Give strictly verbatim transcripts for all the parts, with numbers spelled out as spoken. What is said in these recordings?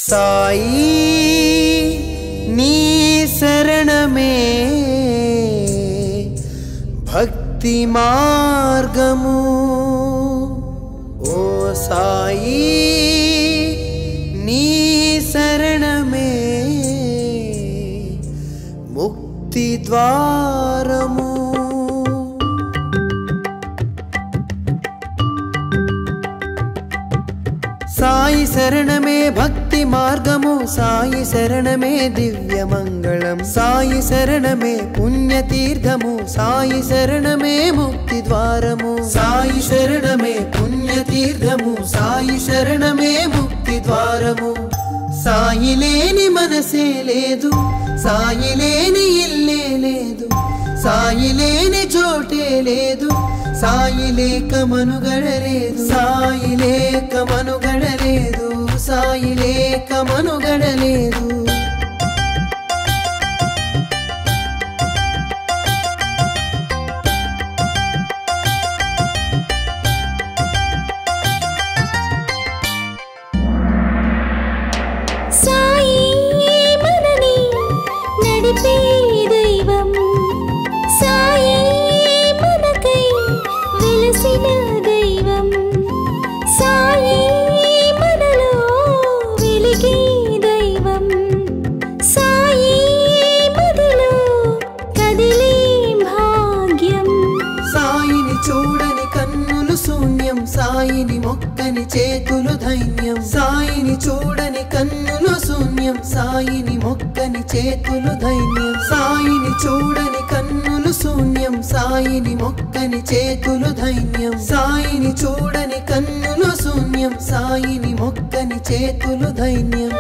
సాయి నీ శరణమే భక్తి మార్గము ఓ సాయి నీ శరణమే ముక్తి ద్వారము సాయి శరణమే భక్తి మార్గము సాయి శరణమే దివ్య మంగళం సాయి శరణమే పుణ్యతీర్థము సాయి శరణమే ముక్తి ద్వారము సాయి శరణమే పుణ్యతీర్థము సాయి శరణమే ముక్తి ద్వారము సాయి లేని మనసే లేదు సాయి లేని ఇల్లే లేదు సాయి లేని చోటే లేదు సాయి లేక మనుగడలేదు సాయి లేక మనుగడలేదు సాయి లేక మనుగడలేదు సాయి మనని నడిపే దైవం సాయి మనకై వెలసిన దైవం సాయి మనలో వెలిగే దైవం సాయి మదిలో కదిలే భాగ్యం సాయిని చూడని కన్నులు శూన్యం సాయిని మొక్కని చేతులు ధైన్యం సాయిని చూడని కన్నులు శూన్యం సాయిని మొక్కని చేతులు ధైన్యం సాయిని చూడని కన్నులు శూన్యం సాయిని మొక్కని చేతులు ధైన్యం సాయిని చూడని కన్నులు శూన్యం సాయిని మొక్కని చేతులు ధైన్యం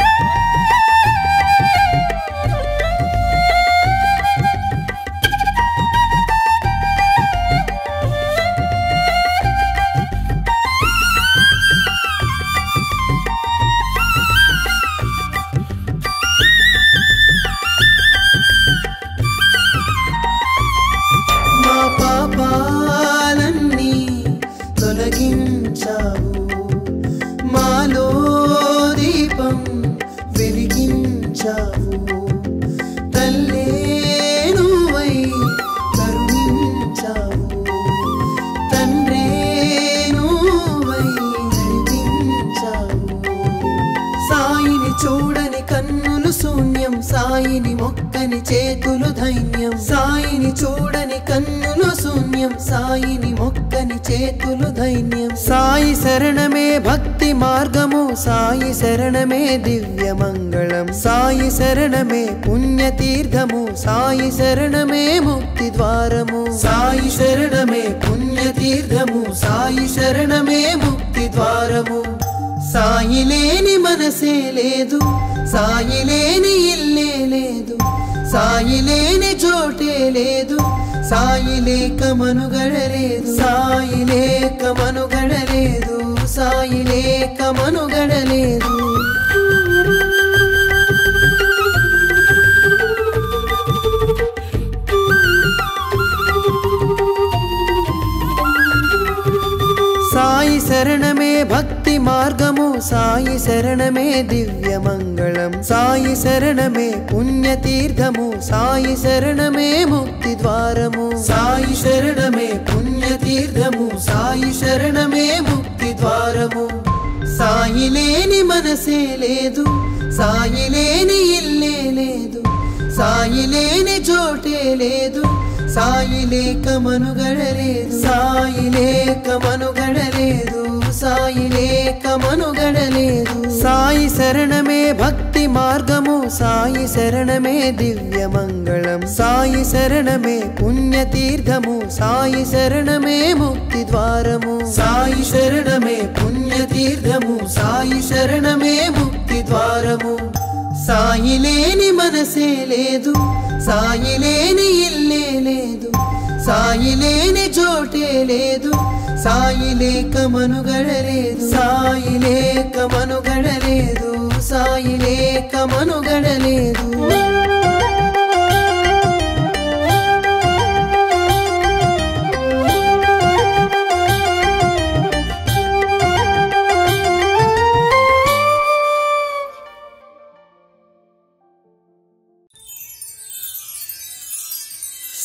పాపాలన్నీ తొలగించావు మాలో దీపం వెలిగించావు తల్లే నువ్వై కరుణించావు తండ్రే నువ్వై నడిపించావు సాయిని చూడని కన్నులు శూన్యం సాయిని మొక్కని చేతులు ధైన్యం సాయిని చూడని కన్నులు శూన్యం సాయిని మొక్కని చేతులు ధైన్యం సాయి శరణమే భక్తి మార్గము సాయి శరణమే దివ్య మంగళం సాయి శరణమే పుణ్యతీర్థము సాయి శరణమే ముక్తి ద్వారము సాయి శరణమే పుణ్యతీర్థము సాయి శరణమే ముక్తి ద్వారము సాయి లేని మనసే లేదు సాయి లేని ఇల్లే లేదు సాయి లేని చోటే లేదు సాయి లేక మనుగడలేదు సాయి లేక మనుగడలేదు సాయి లేక మనుగడలేదు సాయి శరణమే భక్తి మార్గము సాయి శరణమే దివ్య మంగళం సాయి శరణమే పుణ్యతీర్థము సాయి శరణమే ముక్తి ద్వారము సాయి శరణమే పుణ్యతీర్థము సాయి శరణమే ముక్తి ద్వారము సాయి లేని మనసే లేదు సాయి లేని ఇల్లే లేదు సాయి లేని చోటే లేదు సాయి లేక మనుగడలేదు సాయి లేక మనుగడలేదు సాయి లేక మనుగడలేదు సాయి శరణమే భక్తి మార్గము సాయి శరణమే దివ్య మంగళం సాయి శరణమే పుణ్యతీర్థము సాయి శరణమే ముక్తి ద్వారము సాయి శరణమే పుణ్యతీర్థము సాయి శరణమే ముక్తి ద్వారము సాయి లేని మనసే లేదు సాయి లేని ఇల్లే లేదు సాయి లేని చోటే లేదు సాయి లేక మనుగడలేదు సాయి లేక మనుగడలేదు సాయి లేక మనుగడలేదు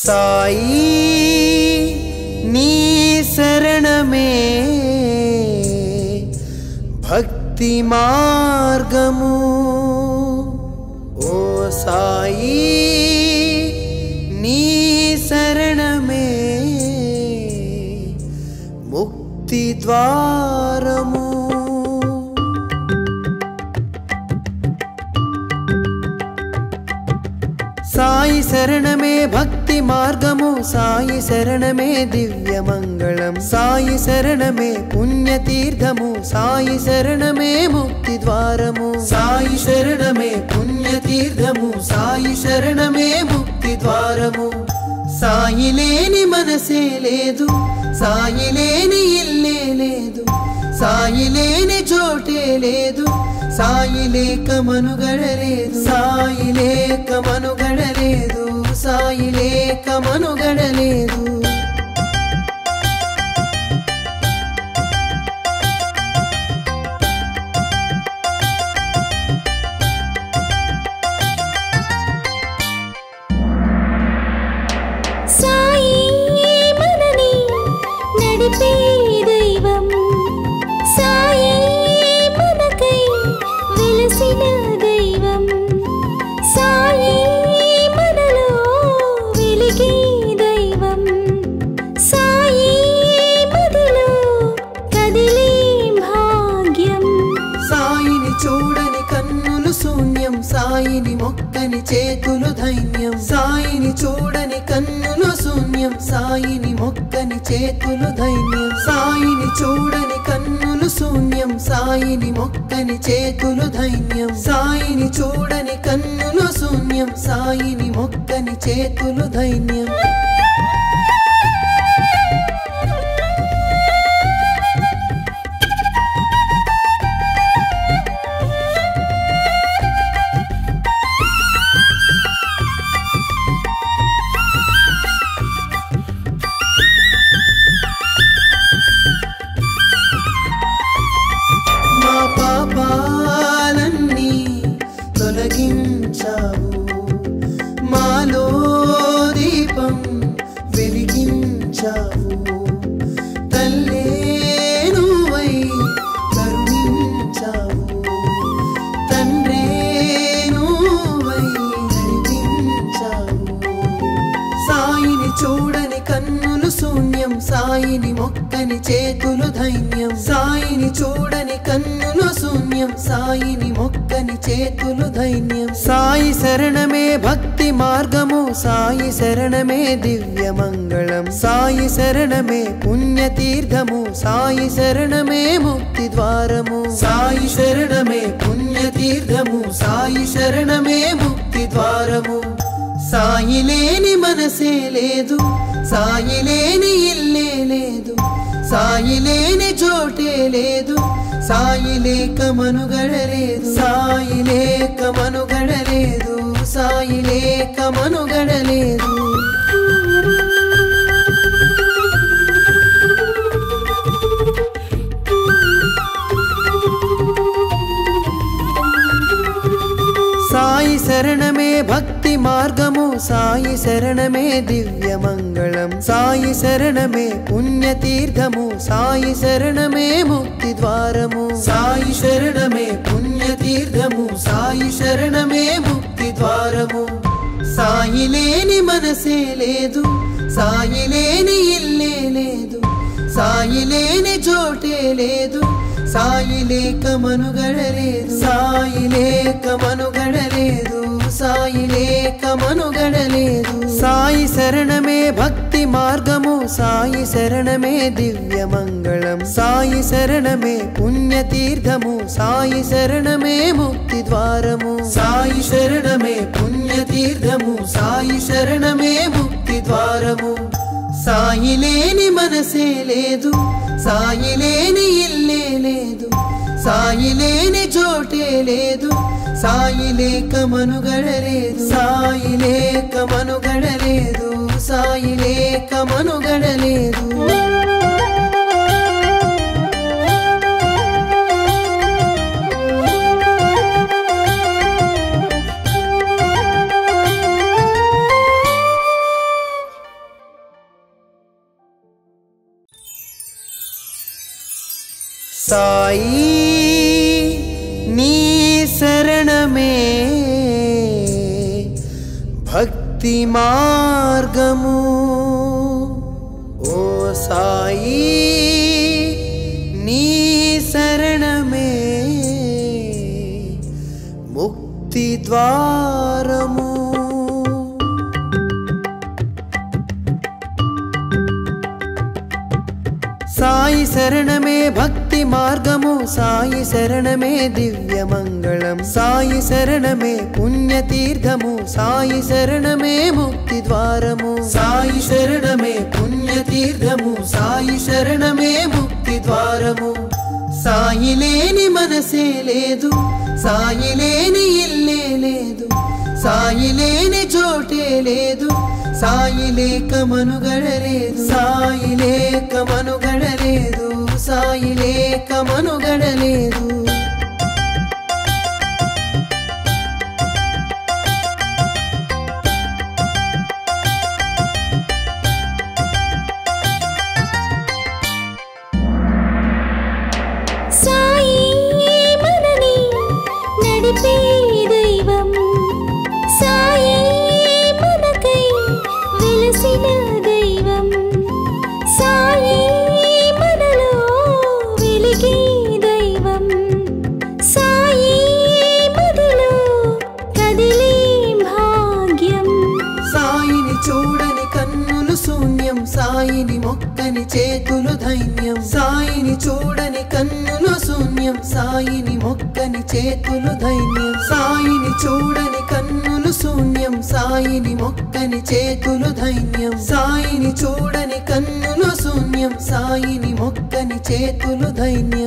సాయి నీ శరణమే భక్తి మార్గము ఓ సాయి నీ శరణమే ముక్తి ద్వారము సాయి శరణమే భక్తి మార్గము సాయి శరణమే దివ్య మంగళం సాయి శరణమే పుణ్యతీర్థము సాయి శరణమే ముక్తి ద్వారము సాయి శరణమే పుణ్యతీర్థము సాయి శరణమే ముక్తి ద్వారము సాయి లేని మనసే లేదు సాయి లేని ఇల్లే లేదు సాయి లేని చోటే లేదు సాయి లేక మనుగడలేదు సాయి లేక మనుగడలేదు సాయి లేక మనుగడలేదు సాయి మనని నడిపే దైవం సాయి మనకై వెలసిన దైవం సాయి మనలో వెలిగే దైవం సాయి మదిలో కదిలే భాగ్యం సాయిని చూడని కన్నులు శూన్యం సాయిని మొక్కని చేతులు ధైన్యం సాయిని చూడని కన్నులు శూన్యం సాయిని మొక్కని చేతులు ధైన్యం సాయిని చూడని కన్నులు శూన్యం సాయిని మొక్కని చేతులు ధైన్యం సాయిని చూడని కన్నులు శూన్యం సాయిని మొక్కని చేతులు ధైన్యం మా పాపాలన్నీ తొలగించావు మాలో దీపం వెలిగించావు తల్లే నువ్వై కరుణించావు తండ్రే నువ్వై నడిపించావు సాయిని చూడని కన్నులు శూన్యం సాయిని మొక్కని చేతులు ధైన్యం సాయిని చూడని కన్నులు శూన్యం సాయిని మొక్కని చేతులు ధైన్యం సాయి శరణమే భక్తి మార్గము సాయి శరణమే దివ్య మంగళం సాయి శరణమే పుణ్యతీర్థము సాయి శరణమే ముక్తి ద్వారము సాయి శరణమే పుణ్యతీర్థము సాయి శరణమే ముక్తి ద్వారము సాయి లేని మనసే లేదు సాయి లేని ఇల్లే లేదు సాయి లేని చోటే లేదు సాయి లేక మనుగడలేదు సాయి లేక మనుగడలేదు సాయి లేక మనుగడలేదు సాయి శరణమే భక్తి మార్గము సాయి శరణమే దివ్య మంగళం సాయి శరణమే పుణ్యతీర్థము సాయి శరణమే ముక్తి ద్వారము సాయి శరణమే పుణ్యతీర్థము సాయి శరణమే ముక్తి ద్వారము సాయి లేని మనసే లేదు సాయి లేని ఇల్లే లేదు సాయి లేని చోటే లేదు సాయి లేక మనుగడలేదు సాయి లేక మనుగడలేదు సాయి లేక మనుగడలేదు సాయి శరణమే భక్తి మార్గము సాయి శరణమే దివ్య మంగళం సాయి శరణమే పుణ్యతీర్థము సాయి శరణమే ముక్తి ద్వారము సాయి శరణమే పుణ్యతీర్థము సాయి శరణమే ముక్తి ద్వారము సాయి లేని మనసే లేదు సాయి లేని ఇల్లే లేదు సాయి లేని చోటే లేదు సాయి లేక మనుగడలేదు సాయి లేక మనుగడలేదు సాయి లేక మనుగడలేదు సాయి నీ శరణమే భక్తి మార్గము ఓ సాయి నీ శరణమే ముక్తి ద్వారము సాయి శరణమే భక్తి మార్గము సాయి శరణమే దివ్య మంగళం సాయి శరణమే పుణ్యతీర్థము సాయి శరణమే ముక్తి ద్వారము సాయి శరణమే పుణ్యతీర్థము సాయి శరణమే ముక్తి ద్వారము సాయి లేని మనసే లేదు సాయి లేని ఇల్లే లేదు సాయి లేని చోటే లేదు సాయి లేక మనుగడలేదు సాయి లేక మనుగడలేదు సాయి లేక మనుగడలేదు సాయి మనని నడిపే దైవం సాయి మనకై వెలసిన దైవం సాయి మనలో వెలిగే దైవం సాయి మదిలో కదిలే భాగ్యం సాయిని చూడని కన్నులు శూన్యం సాయిని మొక్కని చేతులు ధైన్యం సాయిని చూడని కన్నులు శూన్యం సాయిని మొక్కని చేతులు ధైన్యం సాయిని చూడని కన్నులు శూన్యం సాయిని మొక్కని చేతులు ధైన్యం సాయిని చూడని కన్నులు శూన్యం సాయిని మొక్కని చేతులు ధైన్యం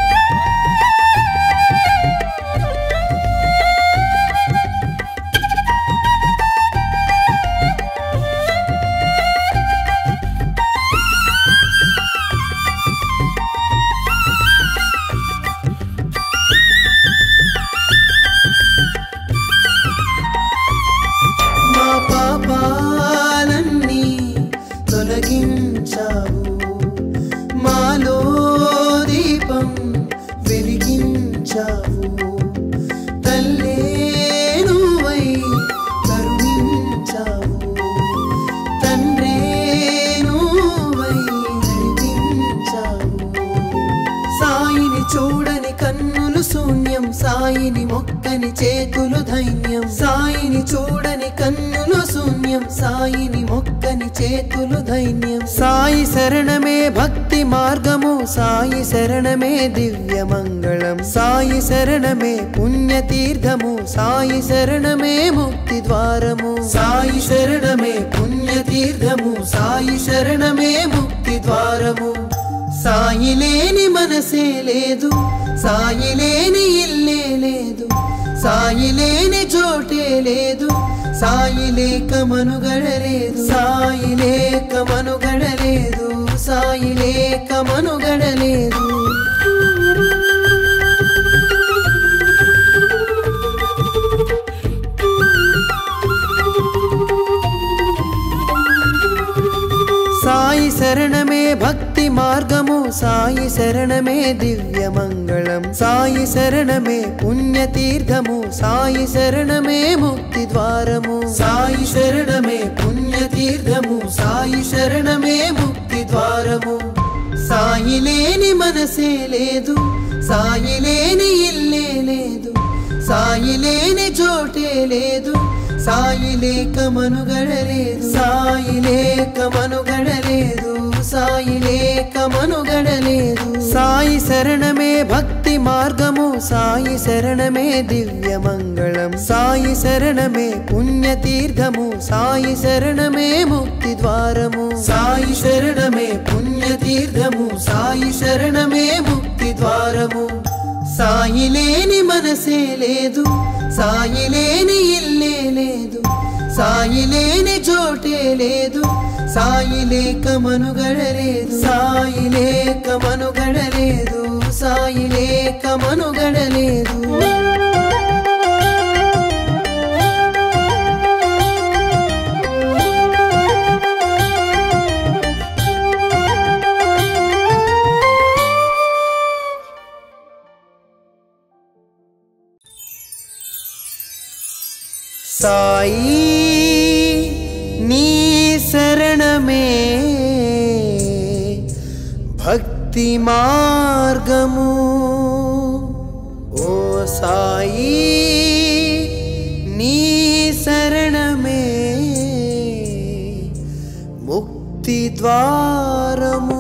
మా పాపాలన్నీ తొలగించావు మాలో దీపం వెలిగించావు తల్లే నువ్వై కరుణించావు తండ్రే నువ్వై నడిపించావు సాయిని చూడని కన్నులు శూన్యం సాయిని మొక్కని చేతులు ధైన్యం సాయిని చూడని కన్నులు శూన్యం సాయిని మొక్కని చేతులు ధైన్యం సాయి శరణమే భక్తి మార్గము సాయి శరణమే దివ్య మంగళం సాయి శరణమే పుణ్యతీర్థము సాయి శరణమే ముక్తి ద్వారము సాయి శరణమే పుణ్యతీర్థము సాయి శరణమే ముక్తి ద్వారము సాయి లేని మనసే లేదు సాయి లేని ఇల్లే లేదు సాయి లేని చోటే లేదు సాయి లేక మనుగడలేదు సాయి లేక మనుగడలేదు సాయి లేక మనుగడలేదు సాయి శరణమే భక్తి మార్గము సాయి శరణమే దివ్య మంగళం సాయి శరణమే పుణ్యతీర్థము సాయి శరణమే ముక్తి ద్వారము సాయి శరణమే పుణ్యతీర్థము సాయి శరణమే ముక్తి ద్వారము సాయి లేని మనసే లేదు సాయి లేని ఇల్లే లేదు సాయి లేని చోటే లేదు సాయి లేక మనుగడలేదు సాయి లేక మనుగడలేదు సాయి లేక మనుగడలేదు సాయి శరణమే భక్తి మార్గము సాయి శరణమే దివ్య మంగళం సాయి శరణమే పుణ్యతీర్థము సాయి శరణమే ముక్తి ద్వారము సాయి శరణమే పుణ్యతీర్థము సాయి శరణమే ముక్తి ద్వారము సాయి లేని మనసే లేదు సాయి లేని ఇల్లే లేదు సాయి లేని చోటే లేదు సాయి లేక మనుగడలేదు సాయి లేక మనుగడలేదు సాయి లేక మనుగడలేదు సాయి నీ శరణమే భక్తి మార్గము ఓ సాయి నీ శరణమే ముక్తి ద్వారము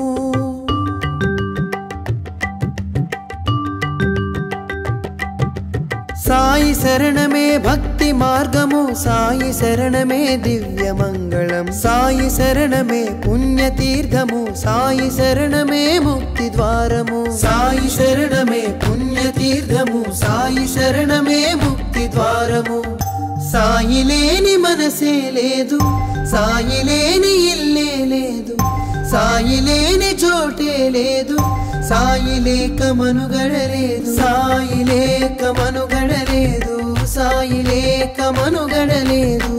సాయి శరణమే భక్తి మార్గము సాయి శరణమే దివ్య మంగళం సాయి శరణమే పుణ్యతీర్థము సాయి శరణమే ముక్తి ద్వారము సాయి శరణమే పుణ్యతీర్థము సాయి శరణమే ముక్తి ద్వారము సాయి లేని మనసే లేదు సాయి లేని ఇల్లే లేదు సాయి లేని చోటే లేదు సాయి లేక మనుగడలేదు సాయి లేక మనుగడలేదు సాయి లేక మనుగడలేదు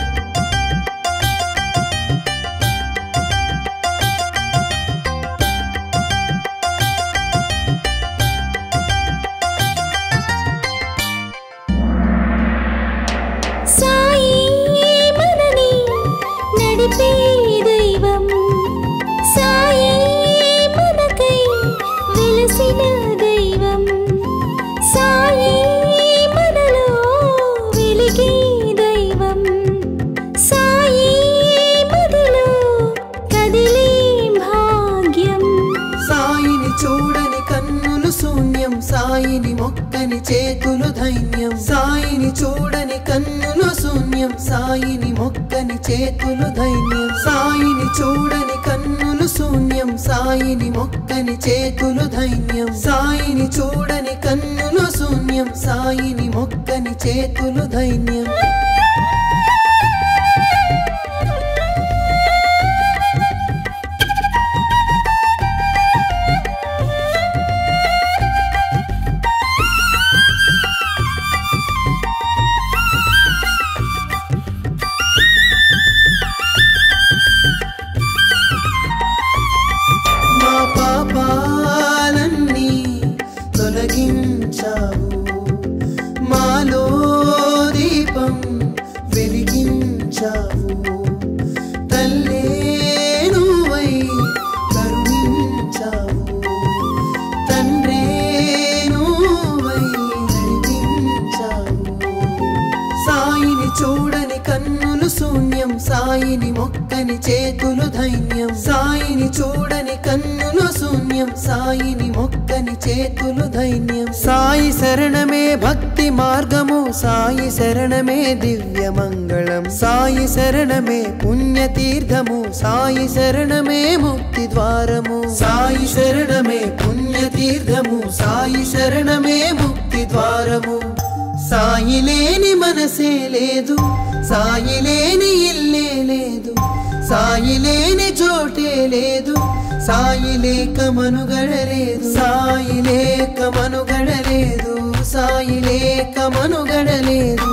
సాయి మనని నడిపే దైవం సాయి మనకై వెలసిన దైవం సాయి మనలో వెలిగే దైవం సాయి మదిలో కదిలే భాగ్యం సాయిని చూడని కన్నులు శూన్యం సాయిని మొక్కని చేతులు ధైన్యం సాయిని చూడని కన్నులు శూన్యం సాయిని మొక్కని చేతులు ధైన్యం సాయిని చూడని కన్నులు శూన్యం సాయిని మొక్కని చేతులు ధైన్యం సాయిని చూడని కన్నులు శూన్యం సాయిని మొక్కని చేతులు ధైన్యం మా పాపాలన్నీ తొలగించావు మాలో దీపం వెలిగించావు తల్లే నువ్వై కరుణించావు తండ్రే నువ్వై నడిపించావు సాయిని చూడని కన్నులు శూన్యం సాయిని మొక్కని చేతులు ధైన్యం సాయిని చూడని కన్నులు శూన్యం సాయిని మొక్కని చేతులు ధైన్యం సాయి శరణమే భక్తి మార్గము సాయి శరణమే దివ్య మంగళం సాయి శరణమే పుణ్యతీర్థము సాయి శరణమే ముక్తి ద్వారము సాయి శరణమే పుణ్యతీర్థము సాయి శరణమే ముక్తి ద్వారము సాయి లేని మనసే లేదు సాయి లేని ఇల్లే లేదు సాయి లేని చోటే లేదు సాయి లేక మనుగడలేదు సాయి లేక మనుగడలేదు సాయి లేక మనుగడలేదు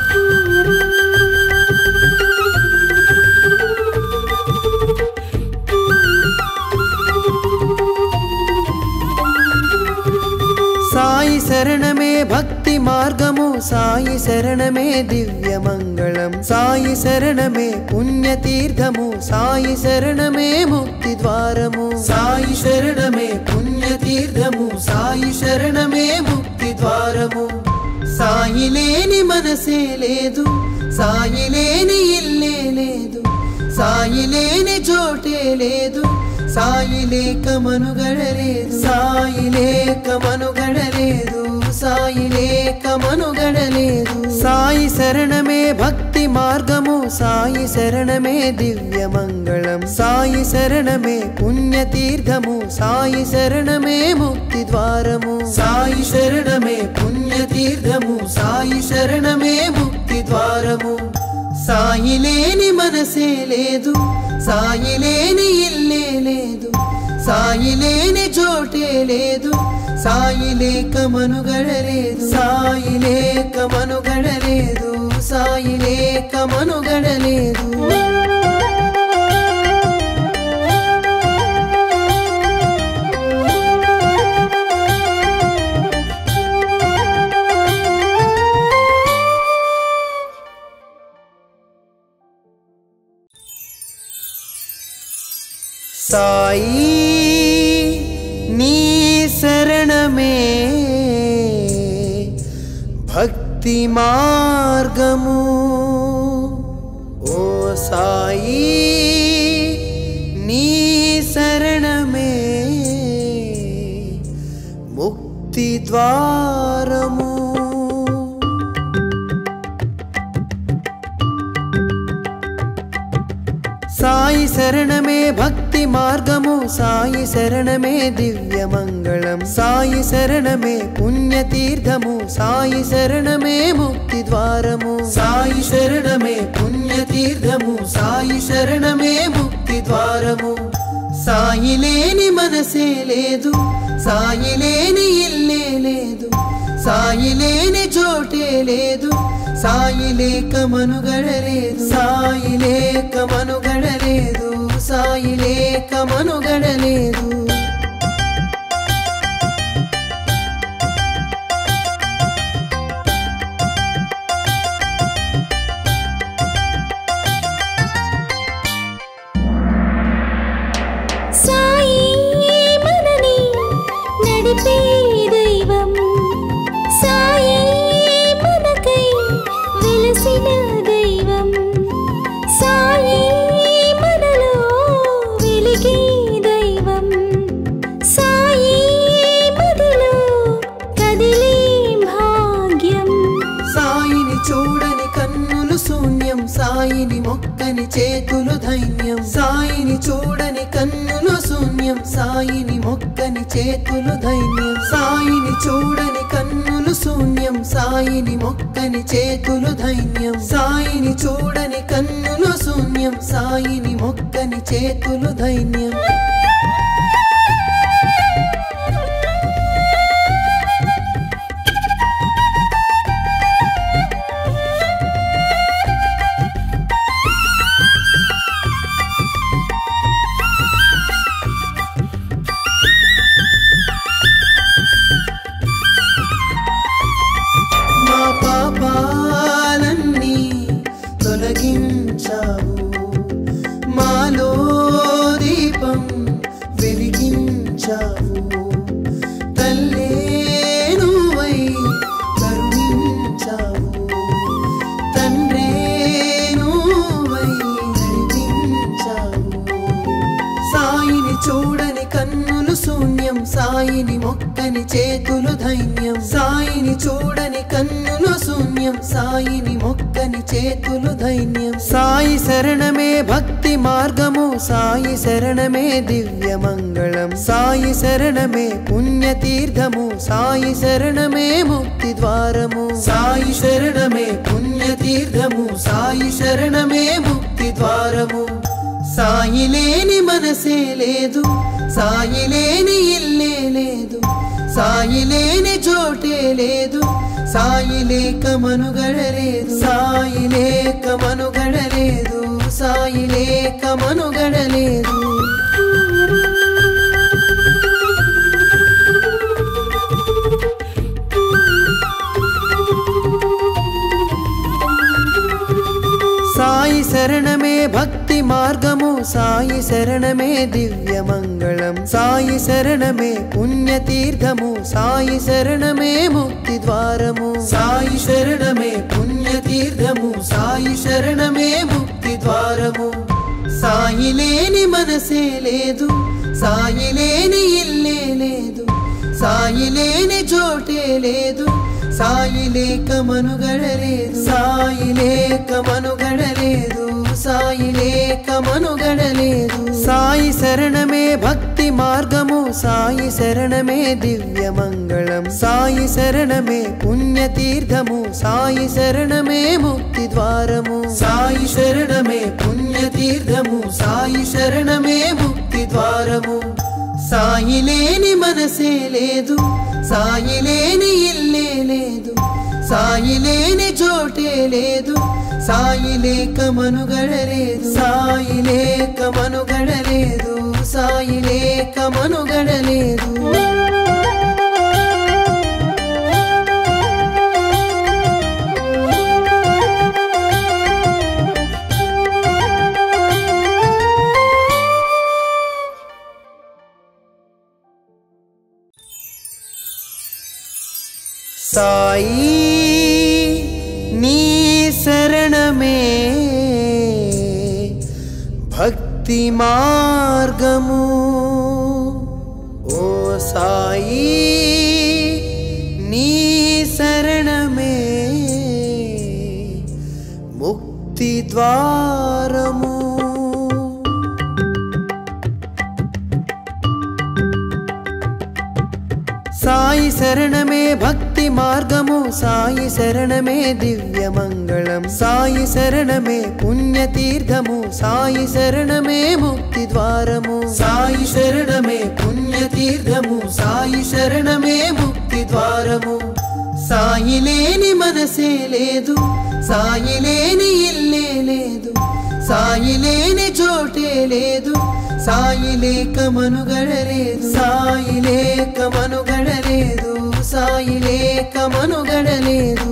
సాయి శరణమే భక్తి మార్గము సాయి శరణమే దివ్య మంగళం సాయి శరణమే పుణ్యతీర్థము సాయి శరణమే ముక్తి ద్వారము సాయి శరణమే పుణ్యతీర్థము సాయి శరణమే ముక్తి ద్వారము సాయి లేని మనసే లేదు సాయి లేని ఇల్లే లేదు సాయి లేని చోటే లేదు సాయి లేక మనుగడలేదు సాయి లేక మనుగడలేదు సాయి లేక మనుగడలేదు సాయి శరణమే భక్తి మార్గము సాయి శరణమే దివ్య మంగళం సాయి శరణమే పుణ్యతీర్థము సాయి శరణమే ముక్తి ద్వారము సాయి శరణమే పుణ్యతీర్థము సాయి శరణమే ముక్తి ద్వారము సాయి లేని మనసే లేదు సాయి లేని ఇల్లే లేదు సాయి లేని చోటే లేదు సాయి లేక మనుగడలేదు సాయి లేక మనుగడలేదు సాయి లేక మనుగడలేదు సాయి నీ శరణమే భక్తి మార్గము ఓ సాయి నీ శరణమే ముక్తి ద్వారము సాయి శరణమే భక్తి మార్గము సాయి శరణమే దివ్య మంగళం సాయి శరణమే పుణ్యతీర్థము సాయి శరణమే ముక్తి ద్వారము సాయి శరణమే పుణ్యతీర్థము సాయి శరణమే ముక్తి ద్వారము సాయి లేని మనసే లేదు సాయి లేని ఇల్లే లేదు సాయి లేని చోటే లేదు సాయి లేక మనుగడలేదు సాయి లేక మనుగడలేదు సాయి లేక మనుగడలేదు సాయి మనని నడిపే దైవం సాయి మనకై వెలసిన దైవం సాయి మనలో వెలిగే దైవం సాయి మదిలో కదిలే భాగ్యం సాయిని చూడని కన్నులు శూన్యం సాయిని మొక్కని చేతులు ధైన్యం సాయిని చూడని కన్నులు శూన్యం సాయిని మొక్కని చేతులు ధైన్యం సాయిని చూడని కన్నులు శూన్యం సాయిని మొక్కని చేతులు ధైన్యం సాయిని చూడని కన్నులు శూన్యం సాయిని మొక్కని చేతులు ధైన్యం మా పాపాలన్నీ తొలగించావు మాలో దీపం వెలిగించావు తల్లే నువ్వై కరుణించావు తండ్రే నువ్వై నడిపించావు సాయిని చూడని కన్నులు శూన్యం సాయిని మొక్కని చేతులు ధైన్యం సాయిని చూడని కన్నులు శూన్యం సాయిని మొక్కని చేతులు ధైన్యం సాయి శరణమే భక్తి మార్గము సాయి శరణమే దివ్య మంగళం సాయి శరణమే పుణ్యతీర్థము సాయి శరణమే ముక్తి ద్వారము సాయి శరణమే పుణ్యతీర్థము సాయి శరణమే ముక్తి ద్వారము సాయి లేని మనసే లేదు సాయి లేని ఇల్లే లేదు సాయి లేని చోటే లేదు సాయి లేక మనుగడలేదు సాయి లేక మనుగడలేదు సాయి లేక మనుగడలేదు సాయి శరణమే భక్తి మార్గము సాయి శరణమే దివ్య మంగళం సాయి శరణమే పుణ్యతీర్థము సాయి శరణమే ముక్తి ద్వారము సాయి శరణమే పుణ్యతీర్థము సాయి శరణమే ముక్తి ద్వారము సాయి లేని మనసే లేదు సాయి లేని ఇల్లే లేదు సాయి లేని చోటే లేదు సాయి లేక మనుగడలేదు సాయి లేక మనుగడలేదు సాయి లేక మనుగడలేదు సాయి శరణమే భక్తి మార్గము సాయి శరణమే దివ్య మంగళం సాయి శరణమే పుణ్యతీర్థము సాయి శరణమే ముక్తి ద్వారము సాయి శరణమే పుణ్యతీర్థము సాయి శరణమే ముక్తి ద్వారము సాయి లేని మనసే లేదు సాయి లేని ఇల్లే లేదు సాయి లేని చోటే లేదు సాయి లేక మనుగడలేదు సాయి లేక మనుగడలేదు సాయి లేక మనుగడలేదు సాయి నీ శరణమే భక్తి మార్గము ఓ సాయి నీ శరణమే ముక్తి ద్వారము సాయి శరణమే భక్తి మార్గము సాయి శరణమే దివ్య మంగళం సాయి శరణమే పుణ్యతీర్థము సాయి శరణమే ముక్తి ద్వారము సాయి శరణమే పుణ్యతీర్థము సాయి శరణమే ముక్తి ద్వారము సాయి లేని మనసే లేదు సాయి లేని ఇల్లే లేదు సాయి లేని చోటే లేదు సాయి లేక మనుగడలేదు సాయి లేక మనుగడలేదు సాయి లేక మనుగడలేదు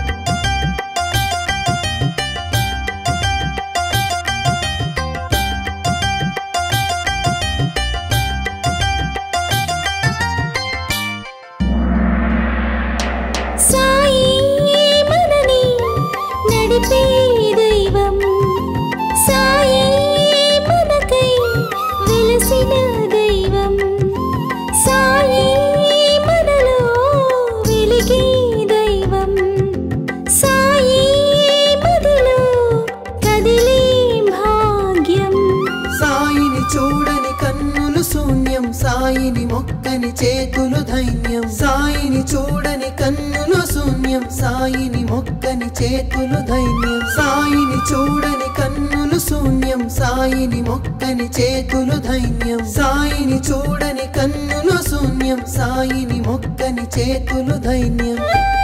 సాయి మనని నడిపే దైవం సాయి మనకై వెలసిన దైవం సాయి మనలో వెలిగే దైవం సాయి మదిలో కదిలే భాగ్యం సాయిని చూడని కన్నులు శూన్యం సాయిని మొక్కని చేతులు ధైన్యం సాయిని చూడని కన్నులు శూన్యం సాయిని మొక్కని చేతులు ధైన్యం సాయిని చూడని కన్నులు శూన్యం సాయిని మొక్కని చేతులు ధైన్యం సాయిని చూడని కన్నులు శూన్యం సాయిని మొక్కని చేతులు ధైన్యం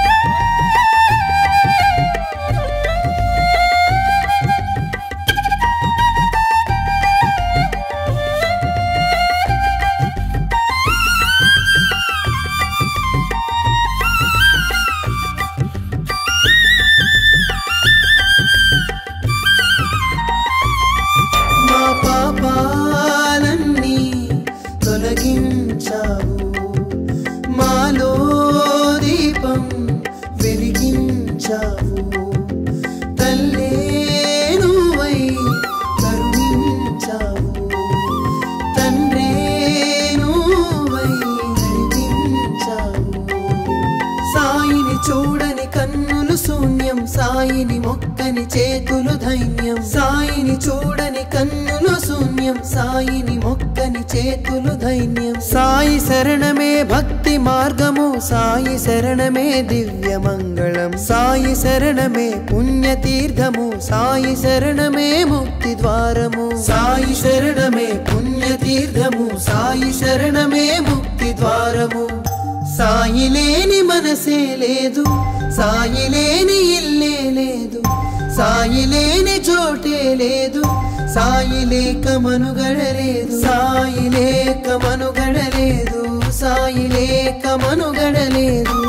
మా పాపాలన్నీ తొలగించావు మాలో దీపం వెలిగించావు తల్లే నువ్వై కరుణించావు తండ్రే నువ్వై నడిపించావు సాయిని చూడని కన్నులు శూన్యం సాయిని మొక్కని చేతులు ధైన్యం సాయిని చూడని కన్నులు శూన్యం సాయిని మొక్కని చేతులు ధైన్యం సాయి శరణమే భక్తి మార్గము సాయి శరణమే దివ్య మంగళం సాయి శరణమే పుణ్యతీర్థము సాయి శరణమే ముక్తి ద్వారము సాయి శరణమే పుణ్యతీర్థము సాయి శరణమే ముక్తి ద్వారము సాయి లేని మనసే లేదు సాయి లేని ఇల్లే లేదు సాయి లేని చోటే లేదు సాయి లేక మనుగడలేదు సాయి లేక మనుగడలేదు సాయి లేక మనుగడలేదు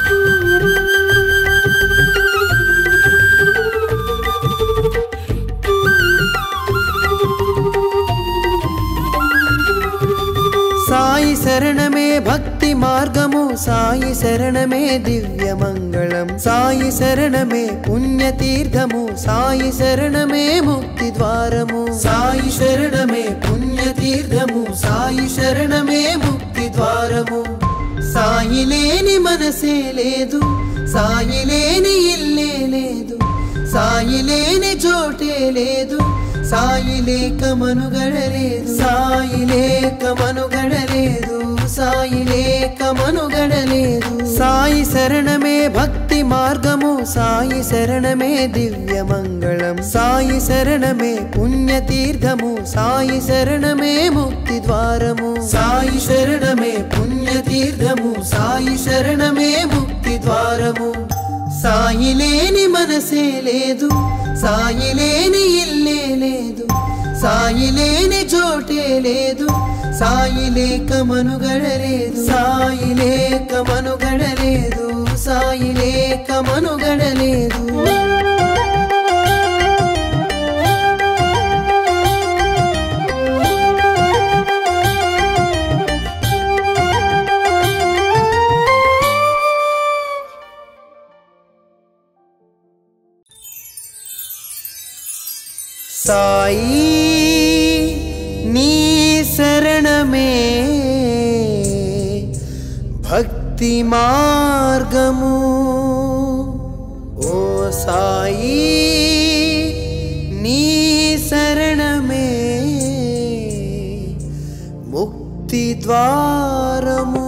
సాయి శరణమే భక్తి మార్గము సాయి శరణమే దివ్య మంగళం సాయి శరణమే పుణ్యతీర్థము సాయి శరణమే ముక్తి ద్వారము సాయి శరణమే పుణ్యతీర్థము సాయి శరణమే ముక్తి ద్వారము సాయి లేని మనసే లేదు సాయి లేని ఇల్లే లేదు సాయి లేని చోటే లేదు సాయి లేక మనుగడలేదు సాయి లేక మనుగడలేదు సాయి లేక మనుగడలేదు సాయి శరణమే భక్తి మార్గము సాయి శరణమే దివ్య మంగళం సాయి శరణమే పుణ్యతీర్థము సాయి శరణమే ముక్తి ద్వారము సాయి శరణమే పుణ్యతీర్థము సాయి శరణమే ముక్తి ద్వారము సాయి లేని మనసే లేదు సాయి లేని ఇల్లే లేదు సాయి లేని చోటే లేదు సాయి లేక మనుగడలేదు సాయి లేక మనుగడలేదు సాయి లేక మనుగడలేదు సాయి నీ శరణమే భక్తి మార్గము ఓ సాయి నీ శరణమే ముక్తి ద్వారము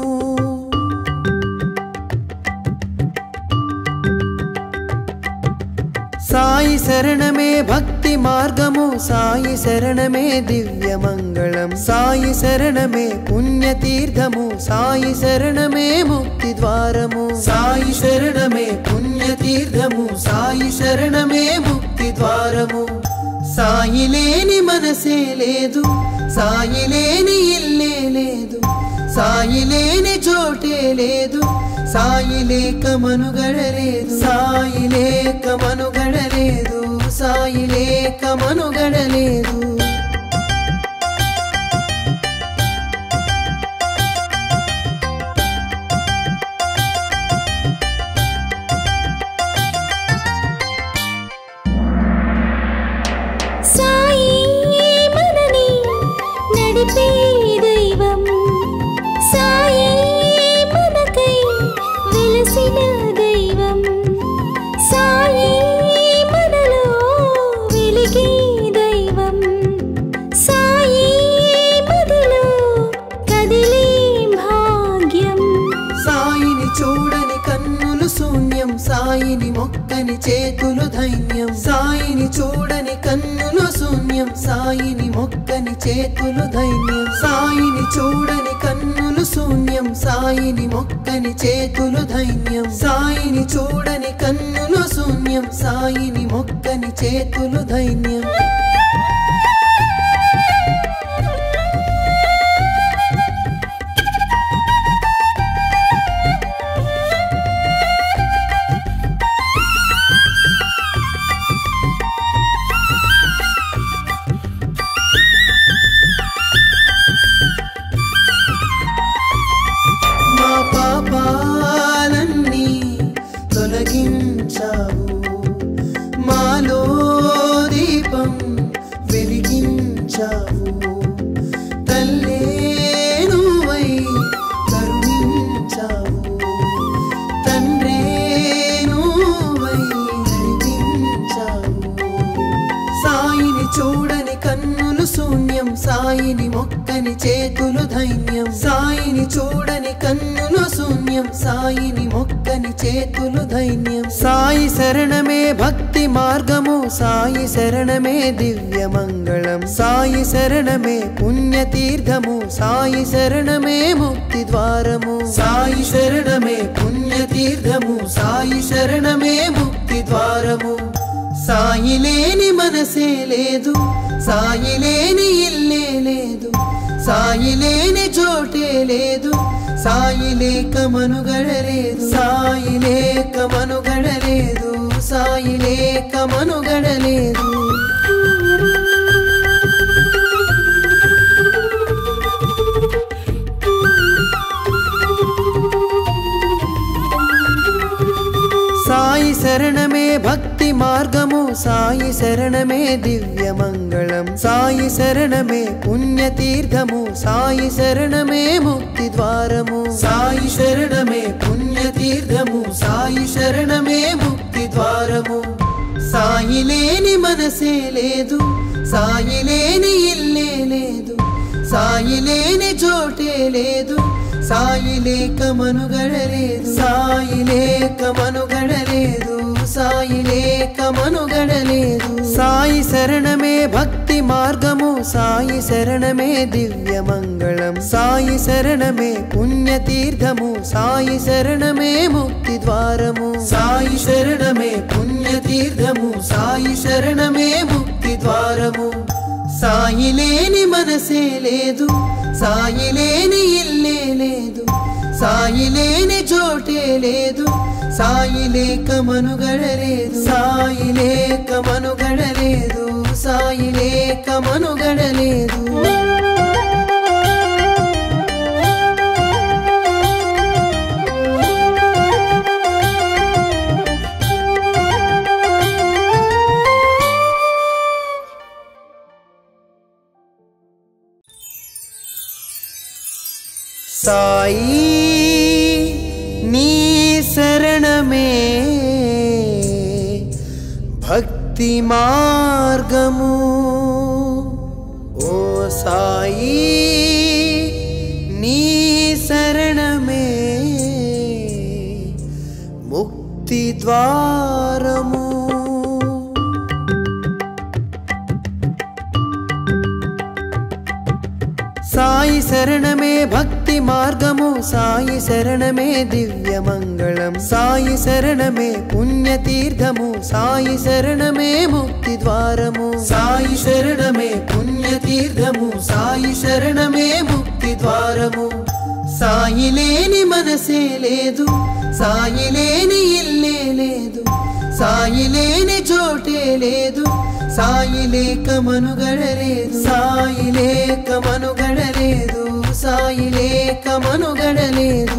సాయి శరణమే భక్తి మార్గము సాయి శరణమే దివ్య మంగళం సాయి శరణమే పుణ్యతీర్థము సాయి శరణమే ముక్తి ద్వారము సాయి శరణమే పుణ్యతీర్థము సాయి శరణమే ముక్తి ద్వారము సాయి లేని మనసే లేదు సాయి లేని ఇల్లే లేదు సాయి లేని చోటే లేదు సాయి లేక మనుగడలేదు సాయి లేక మనుగడలేదు సాయి లేక మనుగడలేదు సాయి మనని నడిపే దైవం సాయి మనకై వెలసిన దైవం సాయి మనలో వెలిగే దైవం సాయి మదిలో కదిలే భాగ్యం సాయిని చూడని కన్నులు శూన్యం సాయిని మొక్కని చేతులు ధైన్యం సాయిని చూడని కన్నులు శూన్యం సాయిని మొక్కని చేతులు ధైన్యం సాయిని చూడని కన్నులు శూన్యం సాయిని మొక్కని చేతులు ధైన్యం సాయిని చూడని కన్నులు శూన్యం సాయిని మొక్కని చేతులు ధైన్యం మా పాపాలన్నీ తొలగించావు మాలో దీపం వెలిగించావు తల్లే నువ్వై కరుణించావు తండ్రే నువ్వై నడిపించావు సాయిని చూడని కన్నులు శూన్యం సాయిని మొక్కని చేతులు ధైన్యం సాయిని చూడని కన్నులు శూన్యం సాయిని మొక్కని చేతులు ధైన్యం సాయి శరణమే భక్తి మార్గము సాయి శరణమే దివ్య మంగళం సాయి శరణమే పుణ్యతీర్థము సాయి శరణమే ముక్తి ద్వారము సాయి శరణమే పుణ్యతీర్థము సాయి శరణమే ముక్తి ద్వారము సాయి లేని మనసే లేదు సాయి లేని ఇల్లే లేదు సాయి లేని చోటే లేదు సాయి లేక మనుగడలేదు సాయి లేక మనుగడలేదు సాయి లేక మనుగడలేదు సాయి శరణమే భక్తి మార్గము సాయి శరణమే దివ్య మంగళం సాయి శరణమే పుణ్యతీర్థము సాయి శరణమే ముక్తి ద్వారము సాయి శరణమే పుణ్యతీర్థము సాయి శరణమే ముక్తి ద్వారము సాయి లేని మనసే లేదు సాయి లేని ఇల్లే లేదు సాయి లేని చోటే లేదు సాయి లేక మనుగడలేదు సాయి లేక మనుగడలేదు సాయి లేక మనుగడలేదు సాయి శరణమే భక్తి మార్గము సాయి శరణమే దివ్య మంగళం సాయి శరణమే పుణ్యతీర్థము సాయి శరణమే ముక్తి ద్వారము సాయి శరణమే పుణ్యతీర్థము సాయి శరణమే ముక్తి ద్వారము సాయి లేని మనసే లేదు సాయి లేని ఇల్లే లేదు సాయి లేని చోటే లేదు సాయి లేక మనుగడలేదు సాయి లేక మనుగడలేదు సాయి లేక మనుగడలేదు సాయి నీ శరణమే భక్తి మార్గము ఓ సాయి నీ శరణమే ముక్తి ద్వారము సాయి శరణమే భక్తి మార్గము సాయి శరణమే దివ్య మంగళం సాయి శరణమే పుణ్యతీర్థము సాయి శరణమే ముక్తి ద్వారము సాయి శరణమే పుణ్యతీర్థము సాయి శరణమే ముక్తి ద్వారము సాయి లేని మనసే లేదు సాయి లేని ఇల్లే లేదు సాయి లేని చోటే లేదు సాయి లేక మనుగడలేదు సాయి లేక మనుగడలేదు సాయి లేక మనుగడలేదు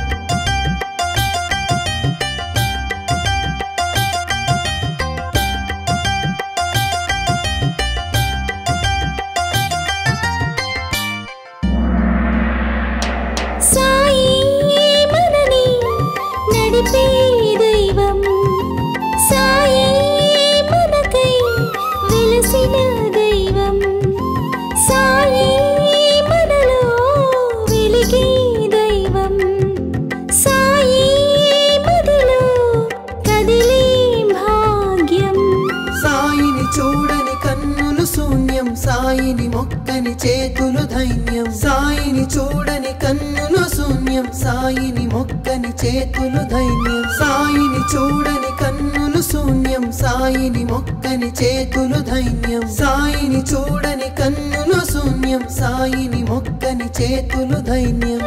సాయి మనని నడిపే దైవం సాయి మనకై వెలసిన దైవం సాయి మనలో వెలిగే దైవం సాయి మదిలో కదిలే భాగ్యం సాయిని చూడని కన్నులు శూన్యం సాయిని మొక్కని చేతులు ధైన్యం సాయిని చూడని కన్నులు శూన్యం సాయిని మొక్కని చేతులు ధైన్యం సాయిని చూడని కన్నులు శూన్యం సాయిని మొక్కని చేతులు ధైన్యం సాయిని చూడని కన్నులు శూన్యం సాయిని మొక్కని చేతులు ధైన్యం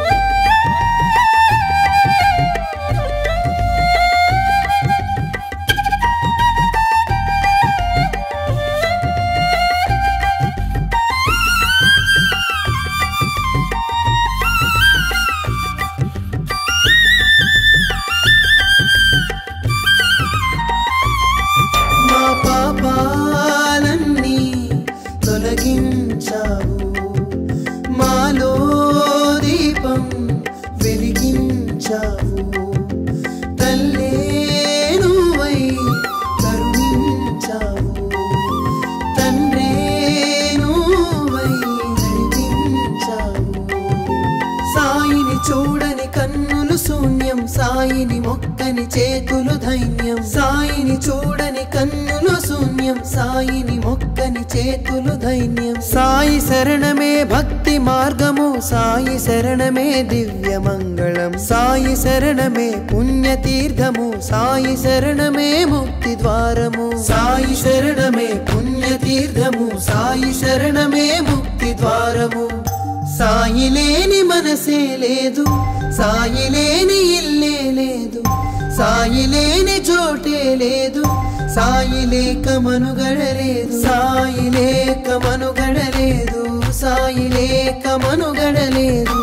మా పాపాలన్నీ తొలగించావు మాలో దీపం వెలిగించావు తల్లే నువ్వై కరుణించావు తండ్రే నువ్వై నడిపించావు సాయిని చూడని కన్నులు శూన్యం సాయిని మొక్కని చేతులు ధైన్యం సాయిని చూడని కన్నులు శూన్యం సాయిని మొక్కని చేతులు ధైన్యం సాయి శరణమే భక్తి మార్గము సాయి శరణమే దివ్య మంగళం సాయి శరణమే పుణ్యతీర్థము సాయి శరణమే ముక్తి ద్వారము సాయి శరణమే పుణ్యతీర్థము సాయి శరణమే ముక్తి ద్వారము సాయి లేని మనసే లేదు సాయి లేని ఇల్లే లేదు సాయి లేని చోటే లేదు సాయి లేక మనుగడలేదు సాయి లేక మనుగడలేదు సాయి లేక మనుగడలేదు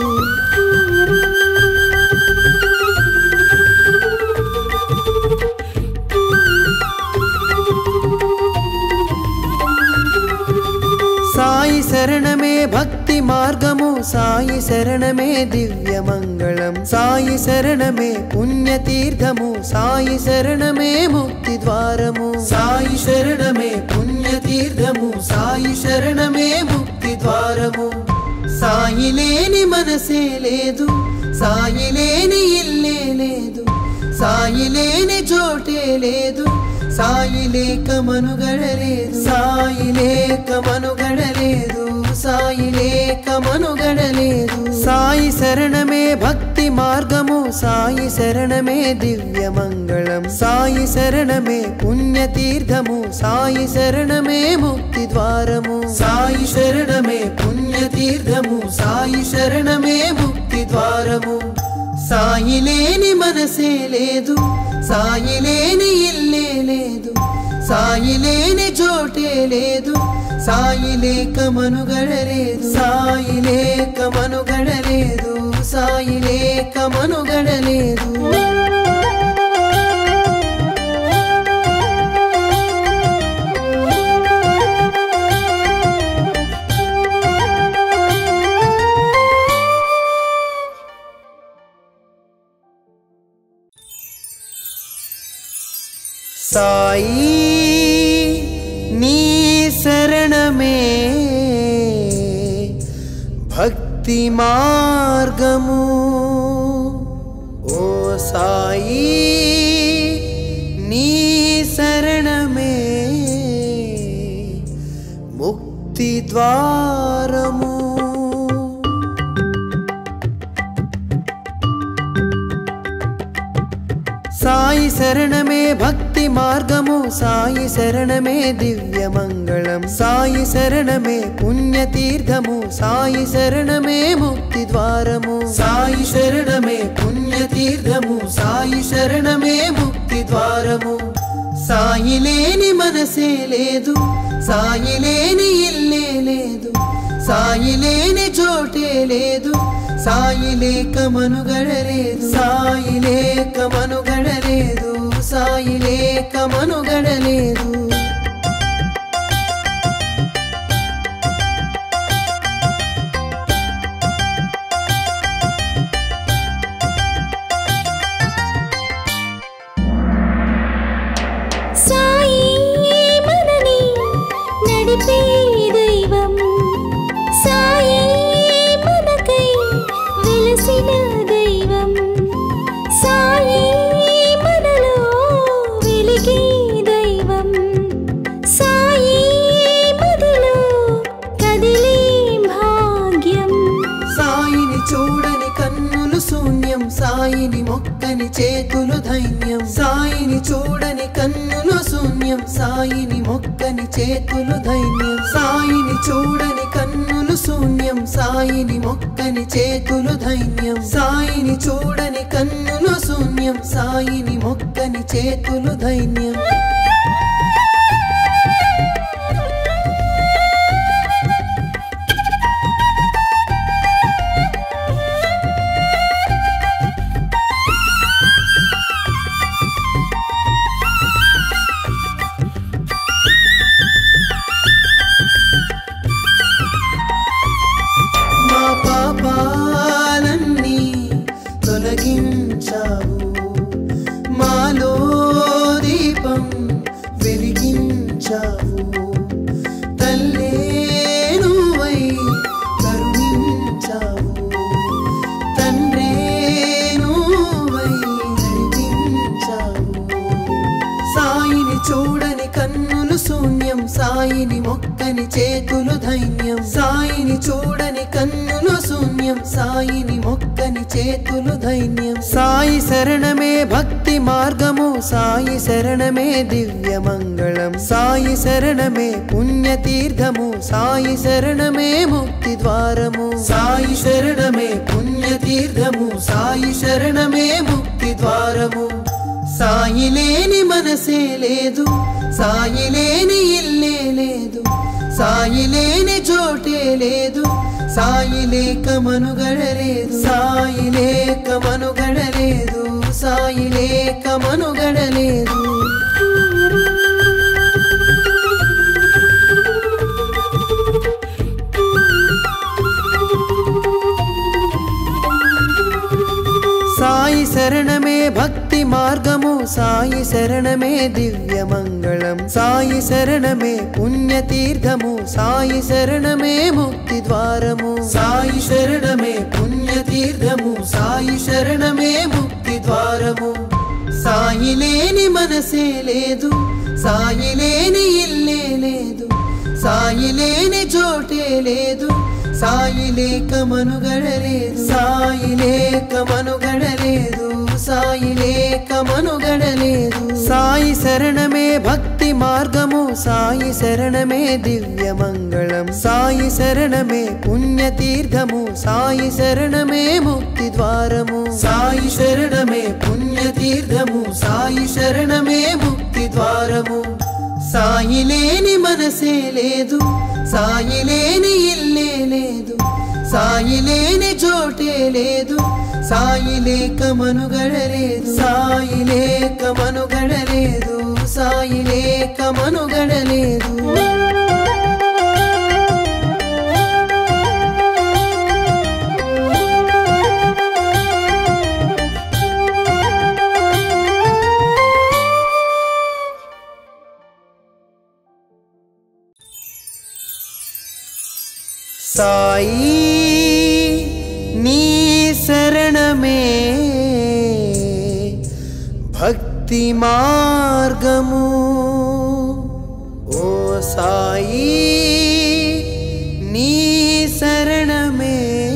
సాయి శరణమే భక్తి మార్గము సాయి శరణమే దివ్య మంగళం సాయి శరణమే పుణ్యతీర్థము సాయి శరణమే ముక్తి ద్వారము సాయి శరణమే పుణ్యతీర్థము సాయి శరణమే ముక్తి ద్వారము సాయి లేని మనసే లేదు సాయి లేని ఇల్లే లేదు సాయి లేని చోటే లేదు సాయి లేక మనుగడలేదు సాయి లేక మనుగడలేదు సాయి లేక మనుగడలేదు సాయి శరణమే భక్తి మార్గము సాయి శరణమే దివ్య మంగళం సాయి శరణమే పుణ్యతీర్థము సాయి శరణమే ముక్తి ద్వారము సాయి శరణమే పుణ్యతీర్థము సాయి శరణమే ముక్తి ద్వారము సాయి లేని మనసే లేదు సాయి లేని ఇల్లే లేదు సాయి లేని చోటే లేదు సాయి లేక మనుగడలేదు సాయి లేక మనుగడలేదు సాయి లేక మనుగడలేదు సాయి నీ శరణమే భక్తి మార్గము ఓ సాయి నీ శరణమే ముక్తి ద్వారము సాయి శరణమే భక్తి మార్గము సాయి శరణమే దివ్య మంగళం సాయి శరణమే పుణ్యతీర్థము సాయి శరణమే ముక్తి ద్వారము సాయి శరణమే పుణ్యతీర్థము సాయి శరణమే ముక్తి ద్వారము సాయి లేని మనసే లేదు సాయి లేని ఇల్లే లేదు సాయి లేని చోటే లేదు సాయి లేక మనుగడలేదు సాయి లేక మనుగడలేదు సాయి లేక మనుగడలేదు సాయి మనని నడిపే దైవం సాయి మనకై వెలసిన దైవం సాయి మనలో వెలిగే దైవం సాయి మదిలో కదిలే భాగ్యం సాయిని చూడని కన్నులు శూన్యం సాయిని మొక్కని చేతులు ధైన్యం సాయిని చూడని కన్నులు శూన్యం సాయిని మొక్కని చేతులు ధైన్యం సాయిని చూడని కన్నులు శూన్యం సాయిని మొక్కని చేతులు ధైన్యం సాయిని చూడని కన్నులు శూన్యం సాయిని మొక్కని చేతులు ధైన్యం మా పాపాలన్నీ తొలగించావు మాలో దీపం వెలిగించావు తల్లే నువ్వై కరుణించావు తండ్రే నువ్వై నడిపించావు సాయిని చూడని కన్నులు శూన్యం సాయిని మొక్కని చేతులు ధైన్యం సాయిని చూడని కన్నులు శూన్యం సాయిని మొక్కని చేతులు ధైన్యం సాయి శరణమే భక్తి మార్గము సాయి శరణమే దివ్య మంగళం సాయి శరణమే పుణ్యతీర్థము సాయి శరణమే ముక్తి ద్వారము సాయి శరణమే పుణ్యతీర్థము సాయి శరణమే ముక్తి ద్వారము సాయి లేని మనసే లేదు సాయి లేని ఇల్లే లేదు సాయి లేని చోటే లేదు సాయి లేక మనుగడలేదు సాయి లేక మనుగడలేదు సాయి లేక మనుగడలేదు సాయి శరణమే భక్తి మార్గము సాయి శరణమే దివ్య మంగళం సాయి శరణమే పుణ్యతీర్థము సాయి శరణమే ముక్తి ద్వారము సాయి శరణమే పుణ్యతీర్థము సాయి శరణమే ముక్తి ద్వారము సాయి లేని మనసే లేదు సాయి లేని ఇల్లే లేదు సాయి లేని చోటే లేదు సాయి లేక మనుగడలేదు సాయి లేక మనుగడలేదు సాయి లేక మనుగడలేదు సాయి శరణమే భక్తి మార్గము సాయి శరణమే దివ్య మంగళం సాయి శరణమే పుణ్యతీర్థము సాయి శరణమే ముక్తి ద్వారము సాయి శరణమే పుణ్యతీర్థము సాయి శరణమే ముక్తి ద్వారము సాయి లేని మనసే లేదు సాయి లేని ఇల్లే లేదు సాయి లేని చోటే లేదు సాయి లేక మనుగడలేదు సాయి లేక మనుగడలేదు సాయి లేక మనుగడలేదు సాయి నీ శరణమే భక్తి మార్గము ఓ సాయి నీ శరణమే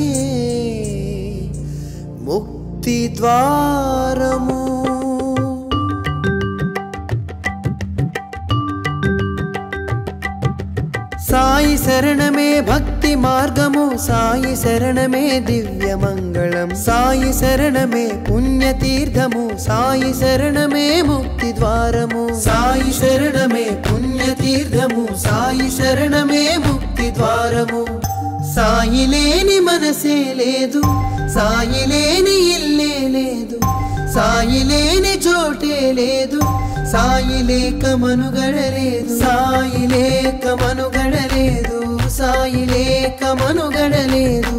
ముక్తి ద్వారము సాయి శరణమే భక్తి మార్గము సాయి శరణమే దివ్య మంగళం సాయి శరణమే పుణ్యతీర్థము సాయి శరణమే ముక్తి ద్వారము సాయి శరణమే పుణ్యతీర్థము సాయి శరణమే ముక్తి ద్వారము సాయి లేని మనసే లేదు సాయి లేని ఇల్లే లేదు సాయి లేని చోటే లేదు సాయి లేక మనుగడలేదు సాయి లేక మనుగడలేదు సాయి లేక మనుగడలేదు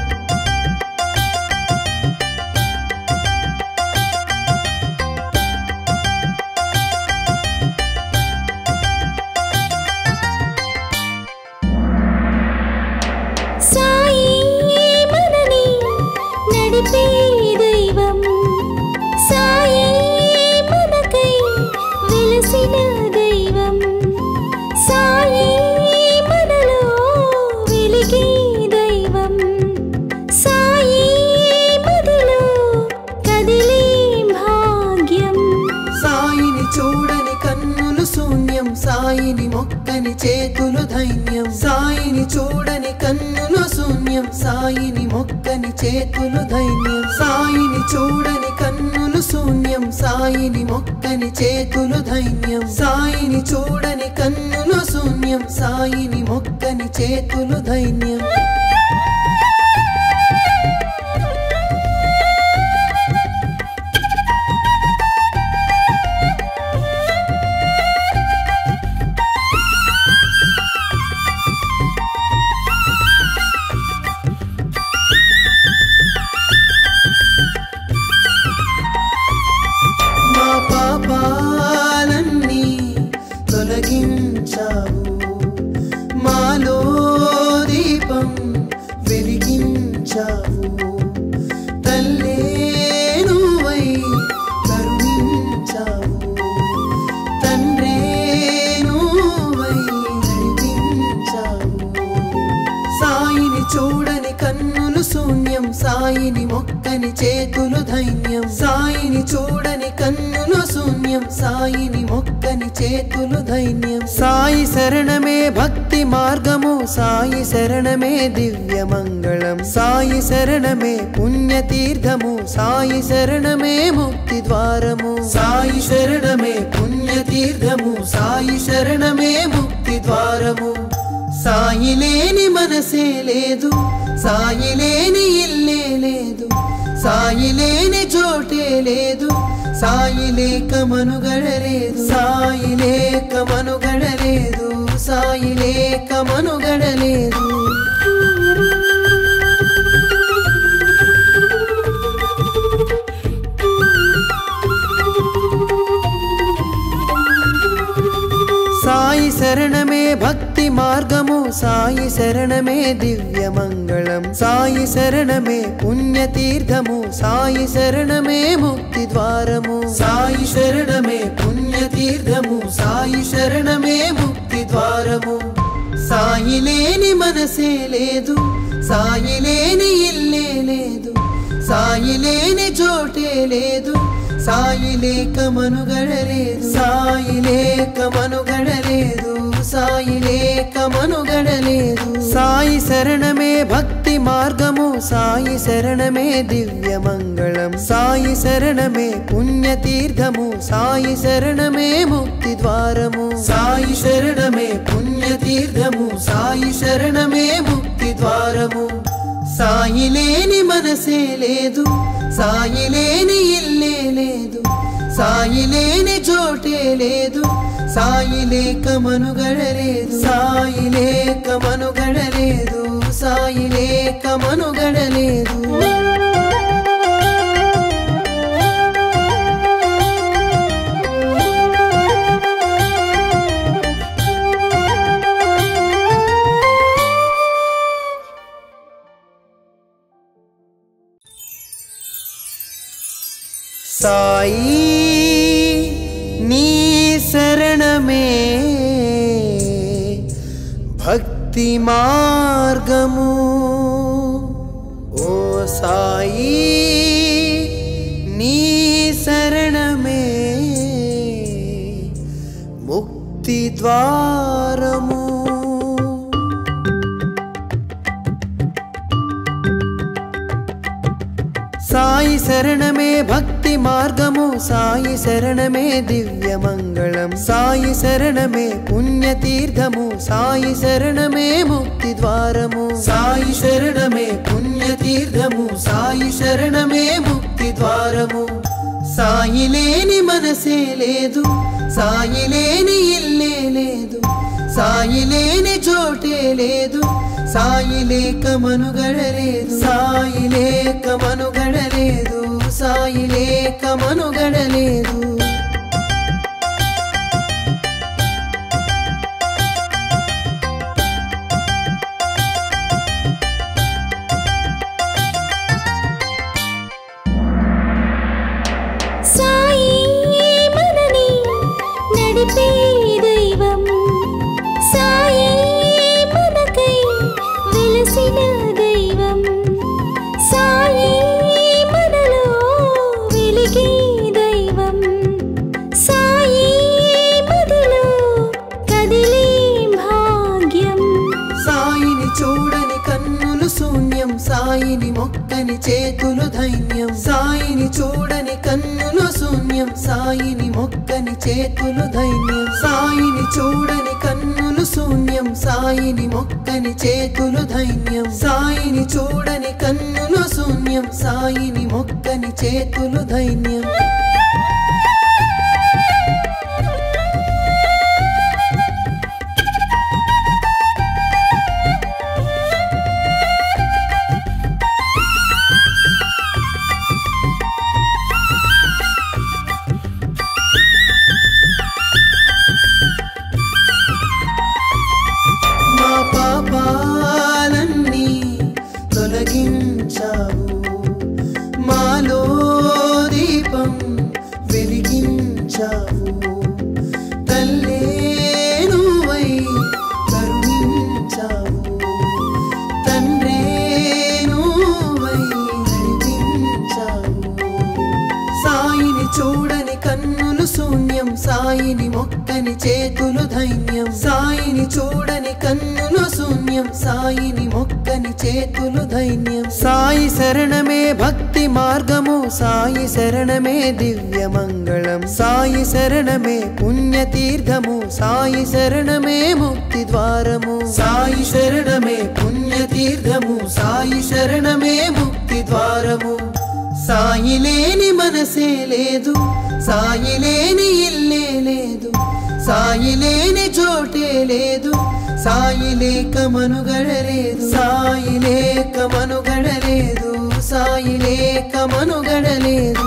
సాయి మనని నడిపే దైవం సాయి మనకై వెలసిన దైవం సాయి మనలో వెలిగే దైవం సాయి మదిలో కదిలే భాగ్యం సాయిని చూడని కన్నులు శూన్యం సాయిని మొక్కని చేతులు ధైన్యం సాయిని చూడని కన్నులు శూన్యం సాయిని మొక్కని చేతులు ధైన్యం సాయిని చూడని కన్నులు శూన్యం సాయిని మొక్కని చేతులు ధైన్యం సాయిని చూడని కన్నులు శూన్యం సాయిని మొక్కని చేతులు ధైన్యం మా పాపాలన్నీ తొలగించావు మాలో దీపం వెలిగించావు తల్లే నువ్వై కరుణించావు తండ్రే నువ్వై నడిపించావు సాయిని చూడని కన్నులు శూన్యం సాయిని మొక్కని చేతులు ధైన్యం సాయిని చూడని కన్నులు శూన్యం సాయిని మొక్కని చేతులు ధైన్యం సాయి శరణమే భక్తి మార్గము సాయి శరణమే దివ్య మంగళం సాయి శరణమే పుణ్యతీర్థము సాయి శరణమే ముక్తి ద్వారము సాయి శరణమే పుణ్యతీర్థము సాయి శరణమే ముక్తి ద్వారము సాయి లేని మనసే లేదు సాయి లేని ఇల్లే లేదు సాయి లేని చోటే లేదు సాయి లేక మనుగడలేదు సాయి లేక మనుగడలేదు సాయి లేక మనుగడలేదు సాయి శరణమే భక్తి మార్గము సాయి శరణమే దివ్య మంగళం సాయి శరణమే పుణ్యతీర్థము సాయి శరణమే ముక్తి ద్వారము సాయి శరణమే పుణ్యతీర్థము సాయి శరణమే ముక్తి ద్వారము సాయి లేని మనసే లేదు సాయి లేని ఇల్లే లేదు సాయి లేని చోటే లేదు సాయి లేక మనుగడలేదు సాయి లేక మనుగడలేదు సాయి లేక మనుగడలేదు సాయి శరణమే భక్తి మార్గము సాయి శరణమే దివ్య మంగళం సాయి శరణమే పుణ్యతీర్థము సాయి శరణమే ముక్తి ద్వారము సాయి శరణమే పుణ్యతీర్థము సాయి శరణమే ముక్తి ద్వారము సాయి లేని మనసే లేదు సాయి లేని ఇల్లే లేదు సాయి లేని చోటే లేదు సాయి లేక మనుగడలేదు సాయి లేక మనుగడలేదు సాయి లేక మనుగడలేదు సాయి నీ శరణమే భక్తి మార్గము ఓ సాయి నీ శరణమే ముక్తి ద్వారము సాయి శరణమే భక్తి మార్గము సాయి శరణమే దివ్య మంగళం సాయి శరణమే పుణ్యతీర్థము సాయి శరణమే ముక్తి ద్వారము సాయి శరణమే పుణ్యతీర్థము సాయి శరణమే ముక్తి ద్వారము సాయి లేని మనసే లేదు సాయి లేని ఇల్లే లేదు సాయి లేని చోటే లేదు సాయి లేక మనుగడలేదు సాయి లేక మనుగడలేదు సాయి లేక మనుగడలేదు సాయి మనని నడిపే దైవం సాయి మనకై వెలసిన దైవం సాయి మనలో వెలిగే దైవం సాయి మదిలో కదిలే భాగ్యం సాయిని చూడని కన్నులు శూన్యం సాయిని మొక్కని చేతులు ధైన్యం సాయిని చూడని కన్నులు శూన్యం సాయిని మొక్కని చేతులు ధైన్యం సాయిని చూడని కన్నులు శూన్యం సాయిని మొక్కని చేతులు ధైన్యం సాయిని చూడని కన్నులు శూన్యం సాయిని మొక్కని చేతులు ధైన్యం మా పాపాలన్నీ తొలగించావు మాలో దీపం వెలిగించావు తల్లే నువ్వై కరుణించావు తండ్రే నువ్వై నడిపించావు సాయిని చూడని కన్నులు శూన్యం సాయిని మొక్కని చేతులు ధైన్యం సాయిని చూడని కన్నులు శూన్యం సాయిని మొక్కని చేతులు ధైన్యం సాయి శరణమే భక్తి మార్గము సాయి శరణమే దివ్య మంగళం సాయి శరణమే పుణ్యతీర్థము సాయి శరణమే ముక్తి ద్వారము సాయి శరణమే పుణ్యతీర్థము సాయి శరణమే ముక్తి ద్వారము సాయి లేని మనసే లేదు సాయి లేని ఇల్లే లేదు సాయి లేని చోటే లేదు సాయి లేక మనుగడలేదు సాయి లేక మనుగడలేదు సాయి లేక మనుగడలేదు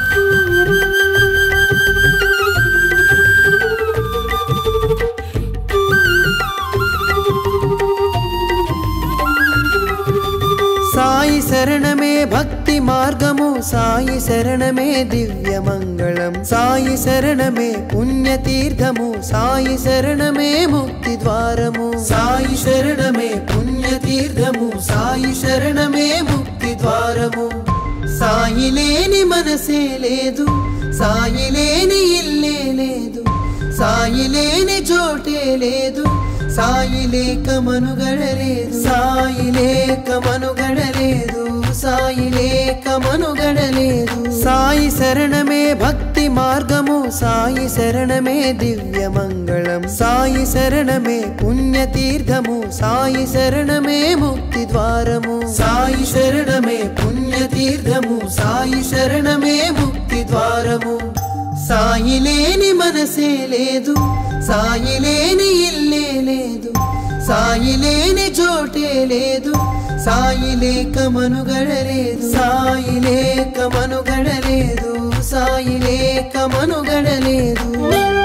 సాయి శరణమే భక్తి మార్గము సాయి శరణమే దివ్య మంగళం సాయి శరణమే పుణ్యతీర్థము సాయి శరణమే ముక్తి ద్వారము సాయి శరణమే పుణ్యతీర్థము సాయి శరణమే ముక్తి ద్వారము సాయి లేని మనసే లేదు సాయి లేని ఇల్లే లేదు సాయి లేని చోటే లేదు సాయి లేక మనుగడలేదు సాయి లేక మనుగడలేదు సాయి లేక మనుగడలేదు సాయి శరణమే భక్తి మార్గము సాయి శరణమే దివ్య మంగళం సాయి శరణమే పుణ్యతీర్థము సాయి శరణమే ముక్తి ద్వారము సాయి శరణమే పుణ్యతీర్థము సాయి శరణమే ముక్తి ద్వారము సాయి లేని మనసే లేదు సాయి లేని ఇల్లే లేదు సాయి లేని చోటే లేదు సాయి లేక మనుగడలేదు సాయి లేక మనుగడలేదు సాయి లేక మనుగడలేదు